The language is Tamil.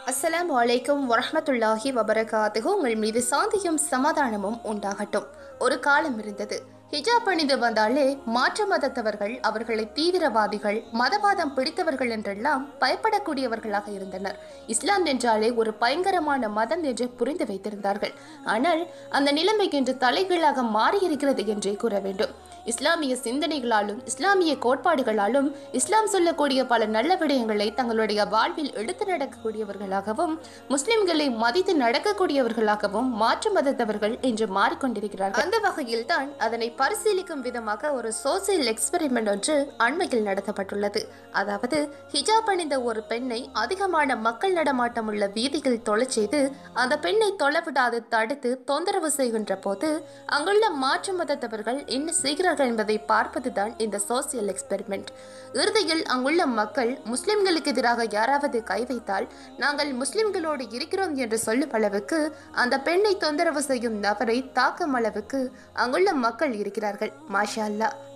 அஸ்ஸலாமு அலைக்கும் வரஹ்மத்துல்லாஹி வபரகாத்துஹு. உங்கள் மீது சாந்தியும் சமாதானமும் உண்டாகட்டும். ஒரு காலம் இருந்தது, ஹிஜாப் அணிந்து வந்தாலே மாற்று மதத்தவர்கள் அவர்களை தீவிரவாதிகள், மதவாதம் பிடித்தவர்கள் என்றெல்லாம் பயப்படக்கூடியவர்களாக இருந்தனர். இஸ்லாம் என்றாலே ஒரு பயங்கரமான மதம் என்று புரிந்து வைத்திருந்தார்கள். ஆனால் அந்த நிலைமை இன்று தலைகீழாக மாறியிருக்கிறது என்றே கூற வேண்டும். இஸ்லாமிய சிந்தனைகளாலும் இஸ்லாமிய கோட்பாடுகளாலும் இஸ்லாம் சொல்லக்கூடிய பல நல்ல விடயங்களை தங்களுடைய வாழ்வில் எடுத்து நடக்கக்கூடியவர்களாகவும் முஸ்லிம்களை மதித்து நடக்கக்கூடியவர்களாகவும் மாற்று மதத்தவர்கள் இன்று மாறிக்கொண்டிருக்கிறார்கள். அந்த வகையில் தான் அதனை பரிசீலிக்கும் விதமாக ஒரு சோசியல் எக்ஸ்பெரிமெண்ட் ஒன்று அண்மையில் நடத்தப்பட்டுள்ளது. அதாவது ஹிஜாப் அணிந்த ஒரு பெண்ணை அதிகமான மக்கள் நடமாட்டம் உள்ள வீதியில் தொழச் செய்து அந்த பெண்ணை தொலைவிடாது தடுத்து தொந்தரவு செய்கின்ற போது அங்குள்ள மாற்று மதத்தவர்கள் என்ன செய்கிறார்கள் என்பதை பார்ப்பதுதான் இந்த சோசியல் எக்ஸ்பெரிமெண்ட். இறுதியில் அங்குள்ள மக்கள் முஸ்லிம்களுக்கு எதிராக யாராவது கை வைத்தால் நாங்கள் முஸ்லிம்களோடு இருக்கிறோம் என்று சொல்லும் அளவுக்கு அந்த பெண்ணை தொந்தரவு செய்யும் நபரை தாக்கும் அளவுக்கு அங்குள்ள மக்கள் இருக்கிறார்கள். மாஷா அல்லாஹ்.